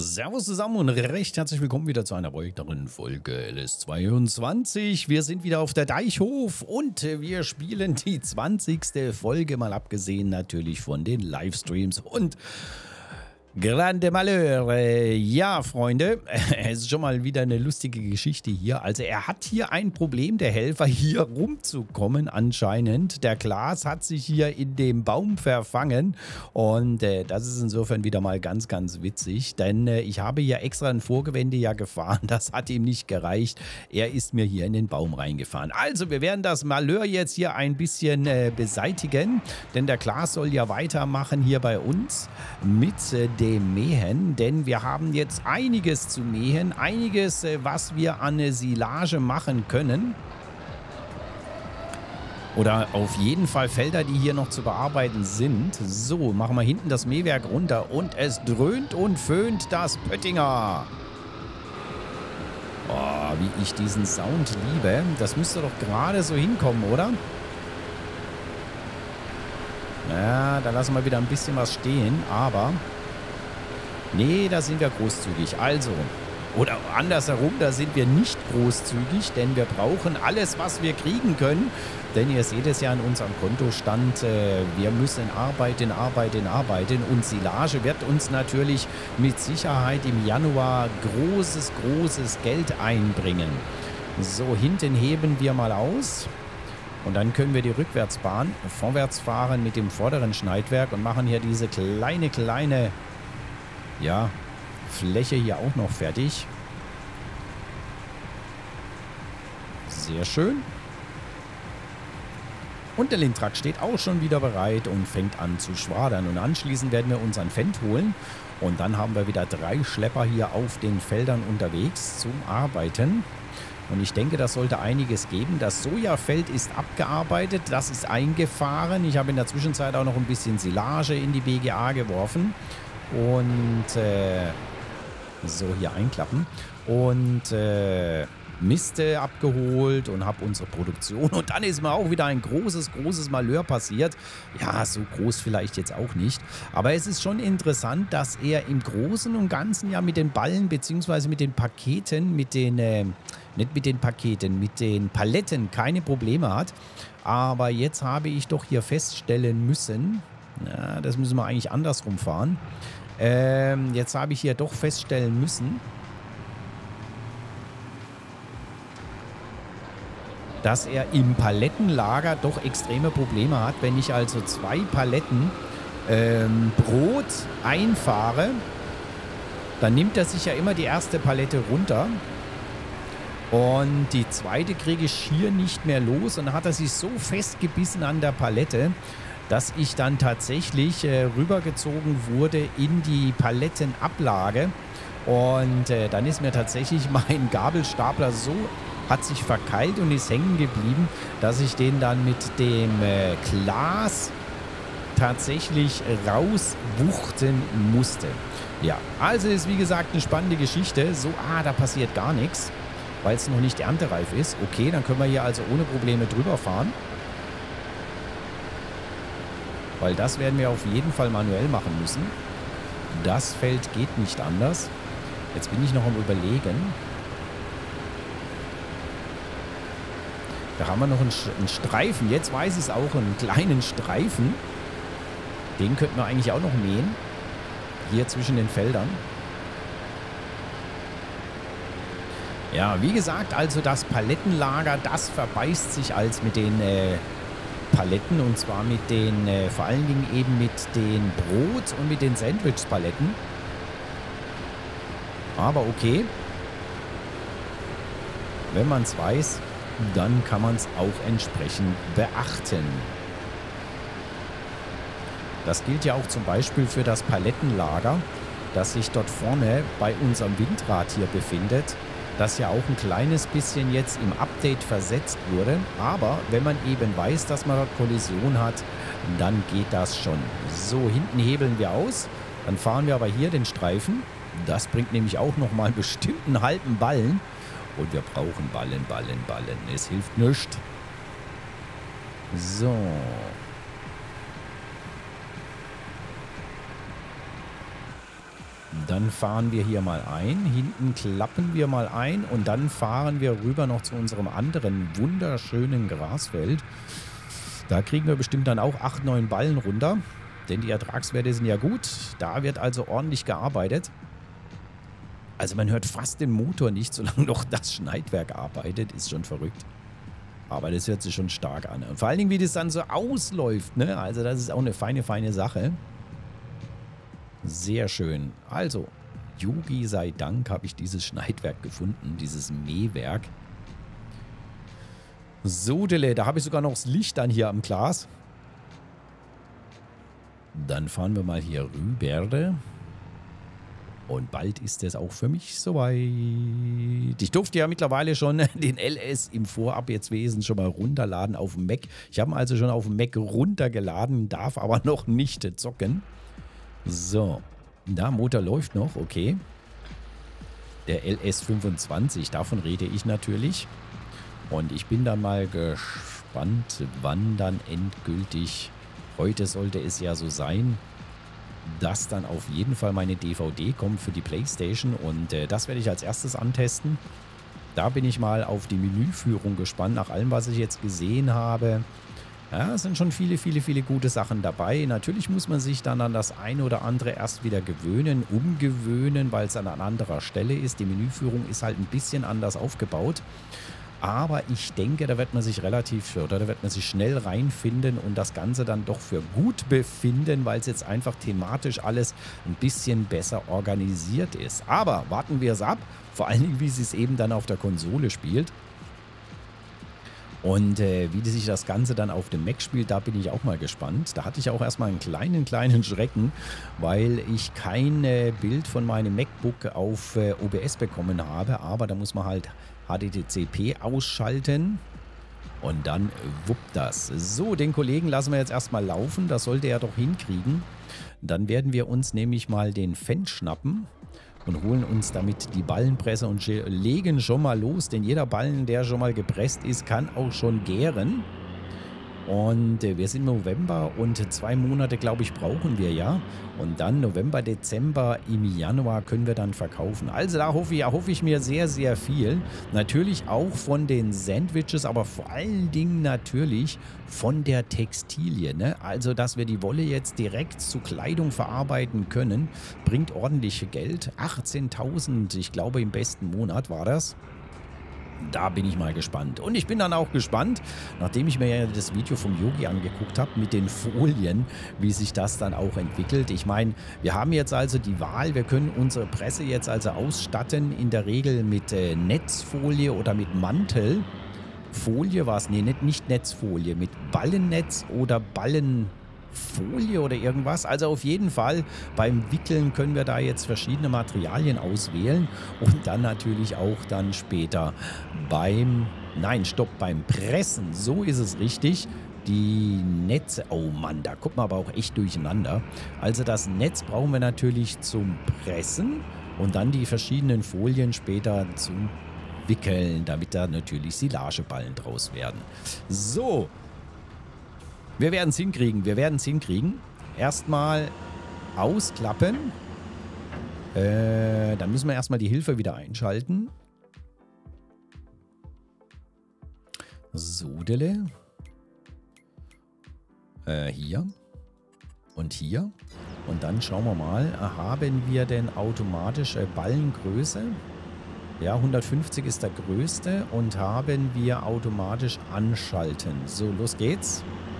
Servus zusammen und recht herzlich willkommen wieder zu einer weiteren Folge LS22. Wir sind wieder auf der Deichhof und wir spielen die 20. Folge, mal abgesehen natürlich von den Livestreams und Grande Malheur. Ja, Freunde, es ist schon mal wieder eine lustige Geschichte hier. Also er hat hier ein Problem, der Helfer, hier rumzukommen anscheinend. Der Klaas hat sich hier in dem Baum verfangen und das ist insofern wieder mal ganz, ganz witzig, denn ich habe hier extra ein Vorgewende ja gefahren, das hat ihm nicht gereicht. Er ist mir hier in den Baum reingefahren. Also wir werden das Malheur jetzt hier ein bisschen beseitigen, denn der Klaas soll ja weitermachen hier bei uns mit dem Mähen, denn wir haben jetzt einiges zu mähen, einiges, was wir an Silage machen können. Oder auf jeden Fall Felder, die hier noch zu bearbeiten sind. So, machen wir hinten das Mähwerk runter und es dröhnt und föhnt das Pöttinger. Oh, wie ich diesen Sound liebe. Das müsste doch gerade so hinkommen, oder? Ja, da lassen wir wieder ein bisschen was stehen, aber nee, da sind wir großzügig. Also, oder andersherum, da sind wir nicht großzügig, denn wir brauchen alles, was wir kriegen können. Denn ihr seht es ja an unserem Kontostand, wir müssen arbeiten und Silage wird uns natürlich mit Sicherheit im Januar großes Geld einbringen. So, hinten heben wir mal aus. Und dann können wir die Rückwärtsbahn vorwärts fahren mit dem vorderen Schneidwerk und machen hier diese kleine ja, Fläche hier auch noch fertig. Sehr schön. Und der Lindtrak steht auch schon wieder bereit und fängt an zu schwadern. Und anschließend werden wir unseren Fendt holen. Und dann haben wir wieder 3 Schlepper hier auf den Feldern unterwegs zum Arbeiten. Und ich denke, das sollte einiges geben. Das Sojafeld ist abgearbeitet, das ist eingefahren. Ich habe in der Zwischenzeit auch noch ein bisschen Silage in die BGA geworfen. Und so hier einklappen und Miste abgeholt und habe unsere Produktion und dann ist mir auch wieder ein großes Malheur passiert. Ja, so groß vielleicht jetzt auch nicht, aber es ist schon interessant, dass er im Großen und Ganzen ja mit den Ballen bzw. mit den Paketen, mit den mit den Paletten keine Probleme hat, aber jetzt habe ich doch hier feststellen müssen, ja, das müssen wir eigentlich andersrum fahren. Jetzt habe ich hier doch feststellen müssen, dass er im Palettenlager doch extreme Probleme hat. Wenn ich also 2 Paletten Brot einfahre, dann nimmt er sich ja immer die erste Palette runter. Und die zweite kriege ich hier nicht mehr los. Und dann hat er sich so festgebissen an der Palette, dass ich dann tatsächlich rübergezogen wurde in die Palettenablage. Und dann ist mir tatsächlich mein Gabelstapler so, hat sich verkeilt und ist hängen geblieben, dass ich den dann mit dem Glas tatsächlich rauswuchten musste. Ja, also ist wie gesagt eine spannende Geschichte. So, da passiert gar nichts, weil es noch nicht erntereif ist. Okay, dann können wir hier also ohne Probleme drüber fahren. Weil das werden wir auf jeden Fall manuell machen müssen. Das Feld geht nicht anders. Jetzt bin ich noch am Überlegen. Da haben wir noch einen Streifen. Jetzt weiß ich es auch, einen kleinen Streifen. Den könnten wir eigentlich auch noch mähen. Hier zwischen den Feldern. Ja, wie gesagt, also das Palettenlager, das verbeißt sich als mit den Paletten und zwar mit den, vor allen Dingen eben mit den Brot- und mit den Sandwich-Paletten. Aber okay. Wenn man es weiß, dann kann man es auch entsprechend beachten. Das gilt ja auch zum Beispiel für das Palettenlager, das sich dort vorne bei unserem Windrad hier befindet, das ja auch ein kleines bisschen jetzt im Update versetzt wurde. Aber wenn man eben weiß, dass man dort Kollision hat, dann geht das schon. So, hinten hebeln wir aus. Dann fahren wir aber hier den Streifen. Das bringt nämlich auch nochmal bestimmt einen halben Ballen. Und wir brauchen Ballen. Es hilft nichts. So. Dann fahren wir hier mal ein. Hinten klappen wir mal ein. Und dann fahren wir rüber noch zu unserem anderen wunderschönen Grasfeld. Da kriegen wir bestimmt dann auch 8, 9 Ballen runter. Denn die Ertragswerte sind ja gut. Da wird also ordentlich gearbeitet. Also man hört fast den Motor nicht, solange noch das Schneidwerk arbeitet. Ist schon verrückt. Aber das hört sich schon stark an. Und vor allen Dingen, wie das dann so ausläuft, ne? Also das ist auch eine feine, feine Sache. Sehr schön. Also, Yogi sei Dank habe ich dieses Schneidwerk gefunden, dieses Mähwerk. So, Dele, da habe ich sogar noch das Licht dann hier am Glas. Dann fahren wir mal hier rüber. Und bald ist es auch für mich soweit. Ich durfte ja mittlerweile schon den LS im Vorab jetzt wesentlich schon mal runterladen auf dem Mac. Ich habe ihn also schon auf dem Mac runtergeladen, darf aber noch nicht zocken. So, da Motor läuft noch, okay. Der LS25, davon rede ich natürlich. Und ich bin dann mal gespannt, wann dann endgültig, heute sollte es ja so sein, dass dann auf jeden Fall meine DVD kommt für die PlayStation. Und das werde ich als erstes antesten. Da bin ich mal auf die Menüführung gespannt, nach allem, was ich jetzt gesehen habe. Ja, es sind schon viele, viele, viele gute Sachen dabei. Natürlich muss man sich dann an das eine oder andere erst wieder gewöhnen, umgewöhnen, weil es an einer anderen Stelle ist. Die Menüführung ist halt ein bisschen anders aufgebaut. Aber ich denke, da wird man sich da wird man sich schnell reinfinden und das Ganze dann doch für gut befinden, weil es jetzt einfach thematisch alles ein bisschen besser organisiert ist. Aber warten wir es ab, vor allen Dingen, wie es eben dann auf der Konsole spielt. Und wie sich das Ganze dann auf dem Mac spielt, da bin ich auch mal gespannt. Da hatte ich auch erstmal einen kleinen Schrecken, weil ich kein Bild von meinem MacBook auf OBS bekommen habe. Aber da muss man halt HDTCP ausschalten und dann wuppt das. So, den Kollegen lassen wir jetzt erstmal laufen. Das sollte er doch hinkriegen. Dann werden wir uns nämlich mal den Fendt schnappen und holen uns damit die Ballenpresse und legen schon mal los, denn jeder Ballen, der schon mal gepresst ist, kann auch schon gären. Und wir sind im November und 2 Monate, glaube ich, brauchen wir ja. Und dann November, Dezember, im Januar können wir dann verkaufen. Also da hoffe ich mir sehr, sehr viel. Natürlich auch von den Sandwiches, aber vor allen Dingen natürlich von der Textilie, ne? Also, dass wir die Wolle jetzt direkt zu Kleidung verarbeiten können, bringt ordentlich Geld. 18.000, ich glaube, im besten Monat war das. Da bin ich mal gespannt. Und ich bin dann auch gespannt, nachdem ich mir ja das Video vom Yogi angeguckt habe, mit den Folien, wie sich das dann auch entwickelt. Ich meine, wir haben jetzt also die Wahl, wir können unsere Presse jetzt also ausstatten, in der Regel mit Netzfolie oder mit Mantelfolie war es, nee, nicht Netzfolie, mit Ballennetz oder Ballenfolie oder irgendwas. Also auf jeden Fall beim Wickeln können wir da jetzt verschiedene Materialien auswählen und dann natürlich auch dann später beim Pressen, so ist es richtig, die Netze, oh Mann, da kommt man aber auch echt durcheinander. Also das Netz brauchen wir natürlich zum Pressen und dann die verschiedenen Folien später zum Wickeln, damit da natürlich Silageballen draus werden. So, wir werden es hinkriegen, Erstmal ausklappen. Dann müssen wir erstmal die Hilfe wieder einschalten. So, Dele. Hier. Und hier. Und dann schauen wir mal, haben wir denn automatisch Ballengröße? Ja, 150 ist der größte und haben wir automatisch anschalten. So, los geht's.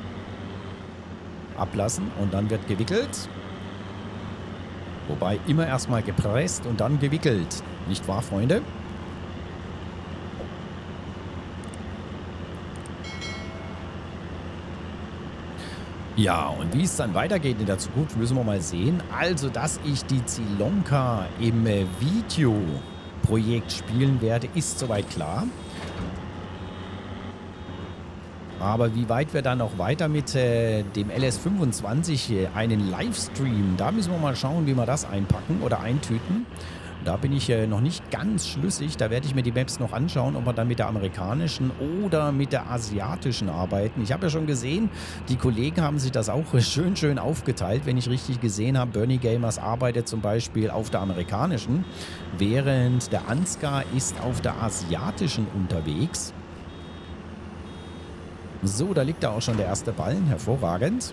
Ablassen und dann wird gewickelt. Wobei immer erstmal gepresst und dann gewickelt. Nicht wahr, Freunde? Ja, und wie es dann weitergeht in der Zukunft, müssen wir mal sehen. Also, dass ich die Zilonka im Videoprojekt spielen werde, ist soweit klar. Aber wie weit wir dann noch weiter mit dem LS25 einen Livestream, da müssen wir mal schauen, wie wir das einpacken oder eintüten. Da bin ich noch nicht ganz schlüssig. Da werde ich mir die Maps noch anschauen, ob wir dann mit der amerikanischen oder mit der asiatischen arbeiten. Ich habe ja schon gesehen, die Kollegen haben sich das auch schön aufgeteilt. Wenn ich richtig gesehen habe, Bernie Gamers arbeitet zum Beispiel auf der amerikanischen, während der Ansgar ist auf der asiatischen unterwegs. So, da liegt da auch schon der erste Ballen. Hervorragend.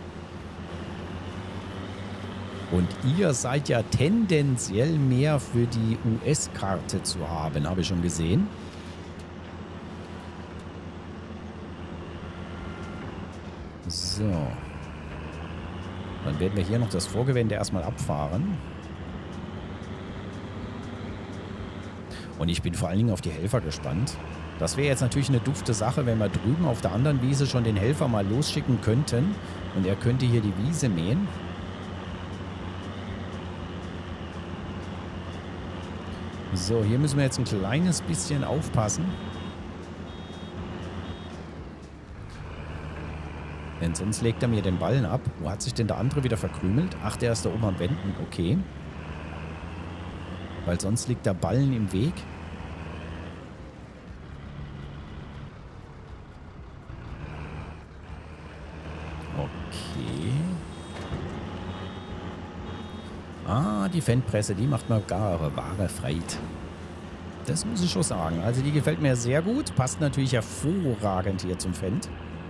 Und ihr seid ja tendenziell mehr für die US-Karte zu haben, habe ich schon gesehen. So. Dann werden wir hier noch das Vorgewende erstmal abfahren. Und ich bin vor allen Dingen auf die Helfer gespannt. Das wäre jetzt natürlich eine dufte Sache, wenn wir drüben auf der anderen Wiese schon den Helfer mal losschicken könnten. Und er könnte hier die Wiese mähen. So, hier müssen wir jetzt ein kleines bisschen aufpassen. Denn sonst legt er mir den Ballen ab. Wo hat sich denn der andere wieder verkrümelt? Ach, der ist da oben am Wenden. Okay. Weil sonst liegt der Ballen im Weg. Okay. Ah, die Fendpresse, die macht mir gar wahre Freude. Das muss ich schon sagen. Also die gefällt mir sehr gut. Passt natürlich hervorragend hier zum Fend.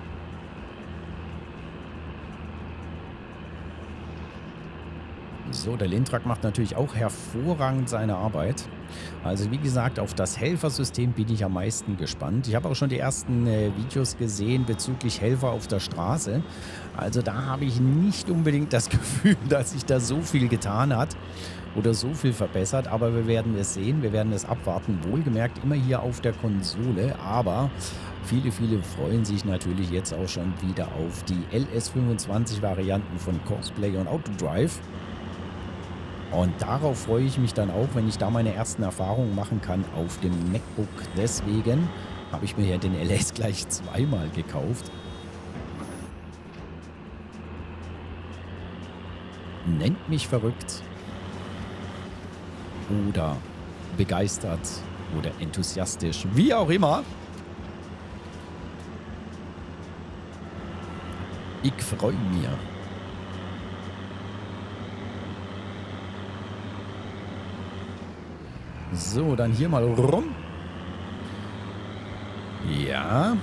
So, der Lindrak macht natürlich auch hervorragend seine Arbeit. Also wie gesagt, auf das Helfersystem bin ich am meisten gespannt. Ich habe auch schon die ersten Videos gesehen bezüglich Helfer auf der Straße. Also da habe ich nicht unbedingt das Gefühl, dass sich da so viel getan hat oder so viel verbessert. Aber wir werden es sehen, wir werden es abwarten. Wohlgemerkt immer hier auf der Konsole, aber viele freuen sich natürlich jetzt auch schon wieder auf die LS25-Varianten von Cosplay und Autodrive. Und darauf freue ich mich dann auch, wenn ich da meine ersten Erfahrungen machen kann auf dem MacBook. Deswegen habe ich mir ja den LS gleich zweimal gekauft. Nennt mich verrückt oder begeistert oder enthusiastisch, wie auch immer. Ich freue mich. So, dann hier mal rum. Ja.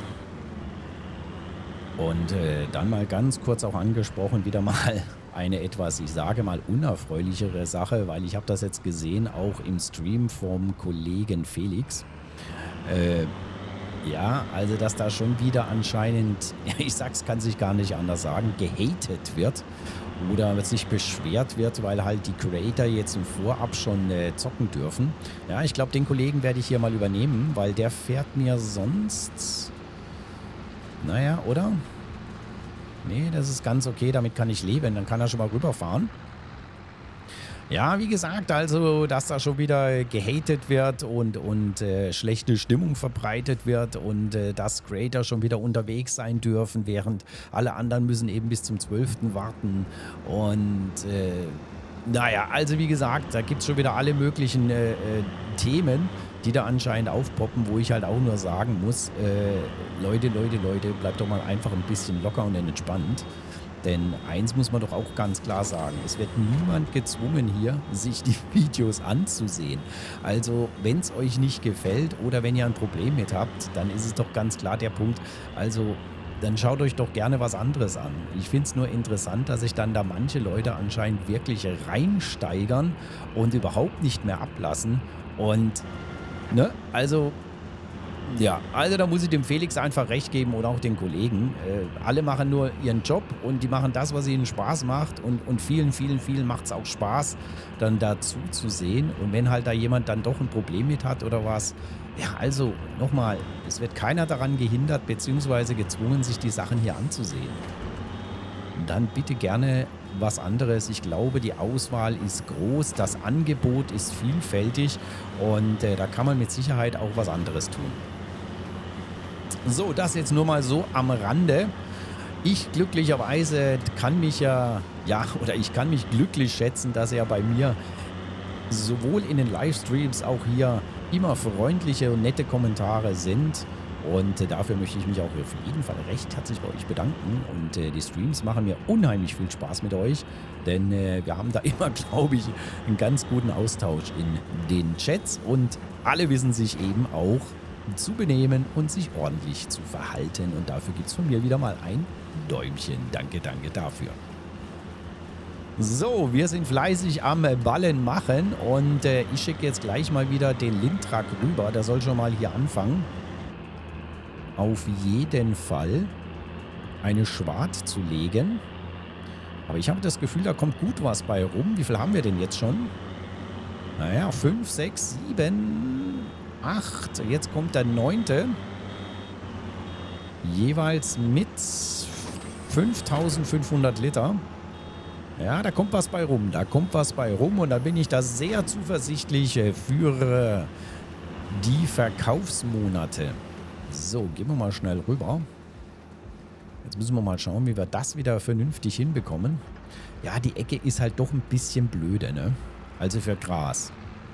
Und dann mal ganz kurz auch angesprochen, wieder mal eine etwas, ich sage mal, unerfreulichere Sache, weil ich habe das jetzt gesehen, auch im Stream vom Kollegen Felix. Ja, also dass da schon wieder anscheinend, ich sag's, kann sich gar nicht anders sagen, gehatet wird. Oder sich beschwert wird, weil halt die Creator jetzt im Vorab schon zocken dürfen. Ja, ich glaube, den Kollegen werde ich hier mal übernehmen, weil der fährt mir sonst... Naja, oder? Nee, das ist ganz okay, damit kann ich leben. Dann kann er schon mal rüberfahren. Ja, wie gesagt, also, dass da schon wieder gehatet wird und schlechte Stimmung verbreitet wird und dass Creator schon wieder unterwegs sein dürfen, während alle anderen müssen eben bis zum 12. warten. Und naja, also wie gesagt, da gibt es schon wieder alle möglichen Themen, die da anscheinend aufpoppen, wo ich halt auch nur sagen muss, Leute, bleibt doch mal einfach ein bisschen locker und entspannt. Denn eins muss man doch auch ganz klar sagen, es wird niemand gezwungen hier, sich die Videos anzusehen. Also wenn es euch nicht gefällt oder wenn ihr ein Problem mit habt, dann ist es doch ganz klar der Punkt, also dann schaut euch doch gerne was anderes an. Ich finde es nur interessant, dass sich dann da manche Leute anscheinend wirklich reinsteigern und überhaupt nicht mehr ablassen. Und, ne, also... Ja, also da muss ich dem Felix einfach recht geben oder auch den Kollegen. Alle machen nur ihren Job und die machen das, was ihnen Spaß macht und vielen macht es auch Spaß, dann dazu zu sehen. Und wenn halt da jemand dann doch ein Problem mit hat oder was, ja, also nochmal, es wird keiner daran gehindert bzw. gezwungen, sich die Sachen hier anzusehen. Und dann bitte gerne was anderes. Ich glaube, die Auswahl ist groß, das Angebot ist vielfältig und da kann man mit Sicherheit auch was anderes tun. So, das jetzt nur mal so am Rande. Ich glücklicherweise kann mich ich kann mich glücklich schätzen, dass er bei mir sowohl in den Livestreams auch hier immer freundliche und nette Kommentare sind. Und dafür möchte ich mich auch auf jeden Fall recht herzlich bei euch bedanken. Und die Streams machen mir unheimlich viel Spaß mit euch, denn wir haben da immer, glaube ich, einen ganz guten Austausch in den Chats. Und alle wissen sich eben auch zu benehmen und sich ordentlich zu verhalten. Und dafür gibt es von mir wieder mal ein Däumchen. Danke, danke dafür. So, wir sind fleißig am Ballen machen und ich schicke jetzt gleich mal wieder den Lindtrak rüber. Der soll schon mal hier anfangen. Auf jeden Fall eine Schwart zu legen. Aber ich habe das Gefühl, da kommt gut was bei rum. Wie viel haben wir denn jetzt schon? Naja, 5, 6, 7, 8. Jetzt kommt der 9. Jeweils mit 5500 Liter. Ja, da kommt was bei rum. Da kommt was bei rum. Und da bin ich da sehr zuversichtlich für die Verkaufsmonate. So, gehen wir mal schnell rüber. Jetzt müssen wir mal schauen, wie wir das wieder vernünftig hinbekommen. Ja, die Ecke ist halt doch ein bisschen blöde, ne? Also für Gras.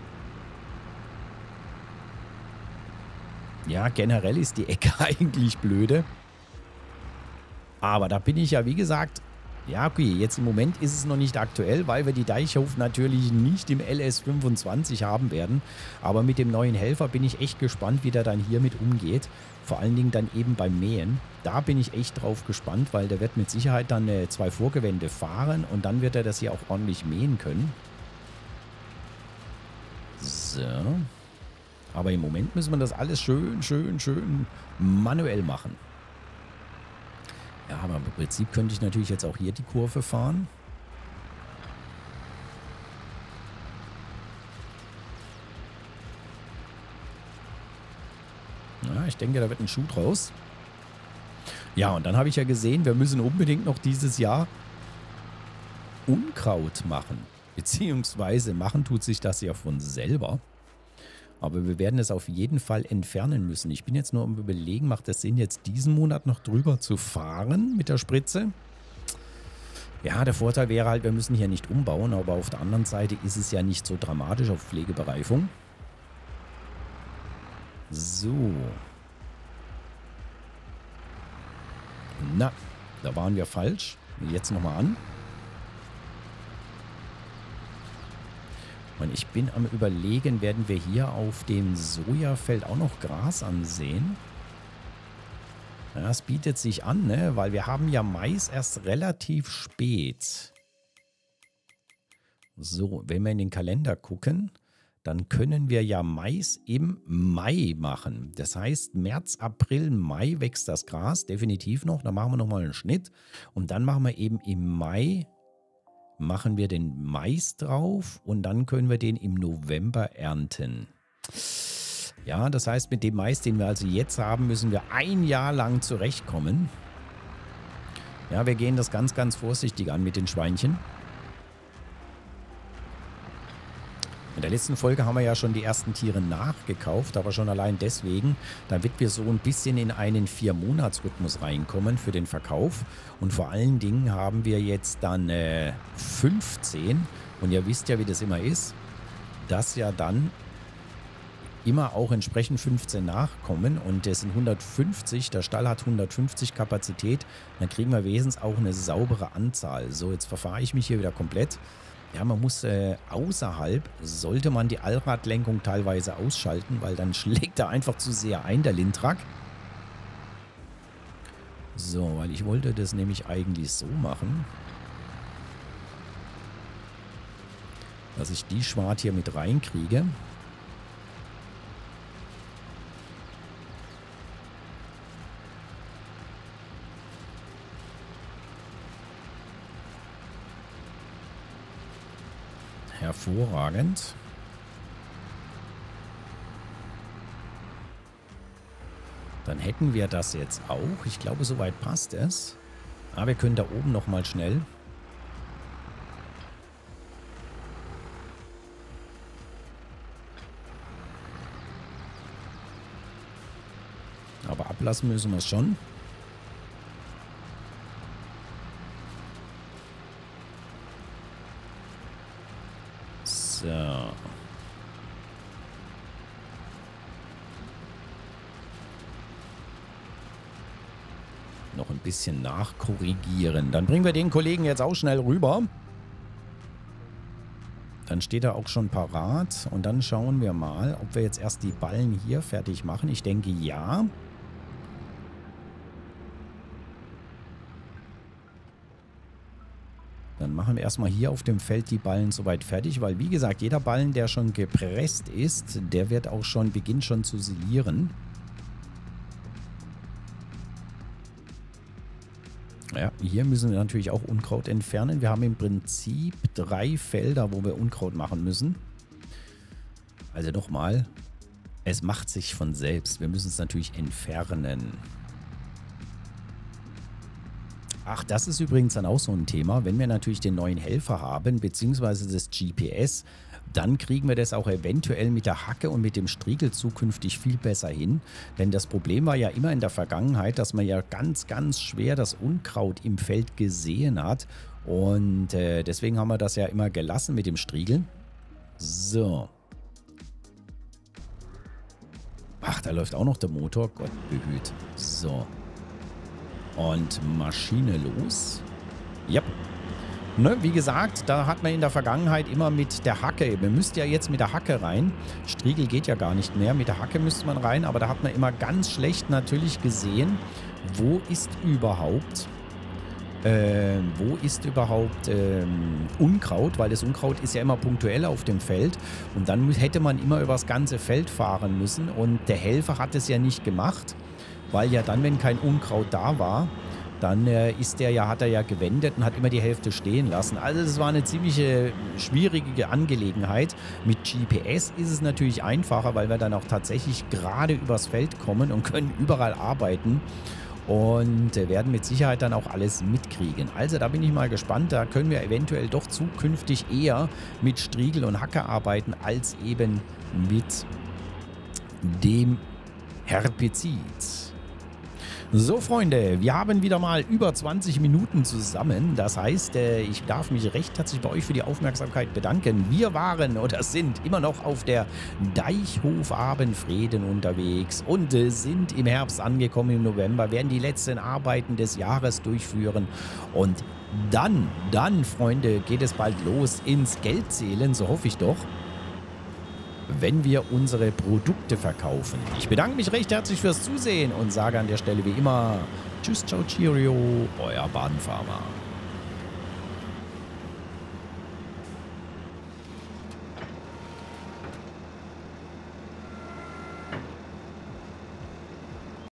Ja, generell ist die Ecke eigentlich blöde. Aber da bin ich ja, wie gesagt... Ja, okay, jetzt im Moment ist es noch nicht aktuell, weil wir die Deichhof natürlich nicht im LS25 haben werden. Aber mit dem neuen Helfer bin ich echt gespannt, wie der dann hiermit umgeht. Vor allen Dingen dann eben beim Mähen. Da bin ich echt drauf gespannt, weil der wird mit Sicherheit dann 2 Vorgewände fahren und dann wird er das hier auch ordentlich mähen können. So. Aber im Moment müssen wir das alles schön manuell machen. Ja, aber im Prinzip könnte ich natürlich jetzt auch hier die Kurve fahren. Ja, ich denke, da wird ein Schuh draus. Ja, und dann habe ich ja gesehen, wir müssen unbedingt noch dieses Jahr Unkraut machen. Beziehungsweise machen tut sich das ja von selber. Aber wir werden es auf jeden Fall entfernen müssen. Ich bin jetzt nur am Überlegen, macht es Sinn, jetzt diesen Monat noch drüber zu fahren mit der Spritze? Ja, der Vorteil wäre halt, wir müssen hier nicht umbauen, aber auf der anderen Seite ist es ja nicht so dramatisch auf Pflegebereifung. So. Na, da waren wir falsch. Jetzt nochmal an. Und ich bin am Überlegen, werden wir hier auf dem Sojafeld auch noch Gras ansehen? Ja, das bietet sich an, ne? Weil wir haben ja Mais erst relativ spät. So, wenn wir in den Kalender gucken, dann können wir ja Mais im Mai machen. Das heißt, März, April, Mai wächst das Gras definitiv noch. Da machen wir nochmal einen Schnitt. Und dann machen wir eben im Mai... machen wir den Mais drauf und dann können wir den im November ernten. Ja, das heißt, mit dem Mais, den wir also jetzt haben, müssen wir ein Jahr lang zurechtkommen. Ja, wir gehen das ganz vorsichtig an mit den Schweinchen. In der letzten Folge haben wir ja schon die ersten Tiere nachgekauft, aber schon allein deswegen, damit wir so ein bisschen in einen 4-Monats-Rhythmus reinkommen für den Verkauf. Und vor allen Dingen haben wir jetzt dann 15 und ihr wisst ja, wie das immer ist, dass ja dann immer auch entsprechend 15 nachkommen und es sind 150, der Stall hat 150 Kapazität, dann kriegen wir wenigstens auch eine saubere Anzahl. So, jetzt verfahre ich mich hier wieder komplett. Ja, man muss außerhalb, sollte man die Allradlenkung teilweise ausschalten, weil dann schlägt er einfach zu sehr ein, der Lindtrak. So, weil ich wollte das nämlich eigentlich so machen, dass ich die Schwart hier mit reinkriege. Hervorragend. Dann hätten wir das jetzt auch. Ich glaube, soweit passt es. Aber wir können da oben nochmal schnell. Aber ablassen müssen wir es schon. So. So. Noch ein bisschen nachkorrigieren. Dann bringen wir den Kollegen jetzt auch schnell rüber. Dann steht er auch schon parat. Und dann schauen wir mal, ob wir jetzt erst die Ballen hier fertig machen. Ich denke, ja. Dann machen wir erstmal hier auf dem Feld die Ballen soweit fertig. Weil, wie gesagt, jeder Ballen, der schon gepresst ist, der wird auch schon, beginnt schon zu silieren. Ja, hier müssen wir natürlich auch Unkraut entfernen. Wir haben im Prinzip 3 Felder, wo wir Unkraut machen müssen. Also nochmal, es macht sich von selbst. Wir müssen es natürlich entfernen. Ach, das ist übrigens dann auch so ein Thema. Wenn wir natürlich den neuen Helfer haben, beziehungsweise das GPS, dann kriegen wir das auch eventuell mit der Hacke und mit dem Striegel zukünftig viel besser hin. Denn das Problem war ja immer in der Vergangenheit, dass man ja ganz, ganz schwer das Unkraut im Feld gesehen hat. Und deswegen haben wir das ja immer gelassen mit dem Striegel. So. Ach, da läuft auch noch der Motor. Gott behüt. So. Und Maschine los. Yep. Ne, wie gesagt, da hat man in der Vergangenheit immer mit der Hacke, man müsste ja jetzt mit der Hacke rein, Striegel geht ja gar nicht mehr, mit der Hacke müsste man rein, aber da hat man immer ganz schlecht natürlich gesehen, wo ist überhaupt Unkraut, weil das Unkraut ist ja immer punktuell auf dem Feld und dann hätte man immer über das ganze Feld fahren müssen und der Helfer hat es ja nicht gemacht, weil ja dann, wenn kein Unkraut da war, dann hat er ja gewendet und hat immer die Hälfte stehen lassen. Also das war eine ziemlich schwierige Angelegenheit. Mit GPS ist es natürlich einfacher, weil wir dann auch tatsächlich gerade übers Feld kommen und können überall arbeiten und werden mit Sicherheit dann auch alles mitkriegen. Also da bin ich mal gespannt. Da können wir eventuell doch zukünftig eher mit Striegel und Hacke arbeiten, als eben mit dem Herbizid. So, Freunde, wir haben wieder mal über 20 Minuten zusammen. Das heißt, ich darf mich recht herzlich bei euch für die Aufmerksamkeit bedanken. Wir waren oder sind immer noch auf der Deichhof Abendfrieden unterwegs und sind im Herbst angekommen im November, werden die letzten Arbeiten des Jahres durchführen und dann, Freunde, geht es bald los ins Geldzählen, so hoffe ich doch, wenn wir unsere Produkte verkaufen. Ich bedanke mich recht herzlich fürs Zusehen und sage an der Stelle wie immer Tschüss, ciao, cheerio, euer Badenfarmer.